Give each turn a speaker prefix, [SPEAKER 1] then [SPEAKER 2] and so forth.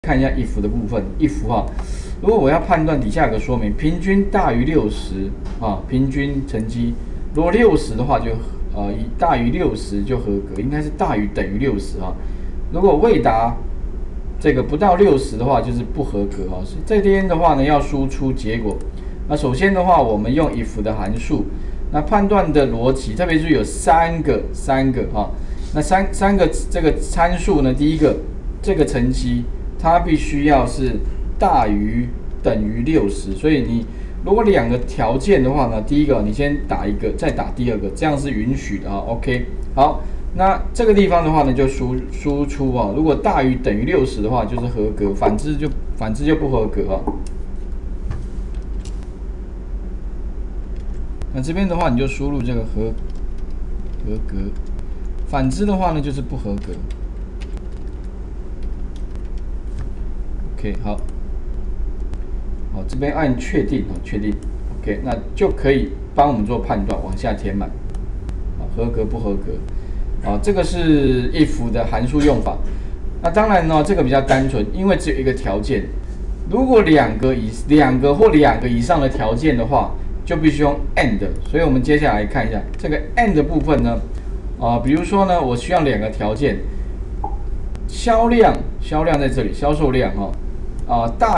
[SPEAKER 1] 看一下 if 的部分，if 哈，如果我要判断底下有个说明，平均大于60啊，平均成绩，如果60的话就大于60就合格，应该是大于等于60啊。如果未达这个不到60的话，就是不合格啊。所以这边的话呢，要输出结果。那首先的话，我们用 if 的函数，那判断的逻辑，特别是有三个啊。那三个这个参数呢，第一个这个成绩。 它必须要是大于等于60，所以你如果两个条件的话呢，第一个你先打一个，再打第二个，这样是允许的啊。OK， 好，那这个地方的话呢，就输出啊，如果大于等于60的话就是合格，反之就不合格啊。那这边的话你就输入这个合格，反之的话呢就是不合格。 OK， 好，这边按确定啊，确定 ，OK， 那就可以帮我们做判断，往下填满，合格不合格，这个是 if 的函数用法。那当然呢，这个比较单纯，因为只有一个条件。如果两个或两个以上的条件的话，就必须用 and。所以我们接下来看一下这个 and 的部分呢，比如说呢，我需要两个条件，销量在这里，销售量大。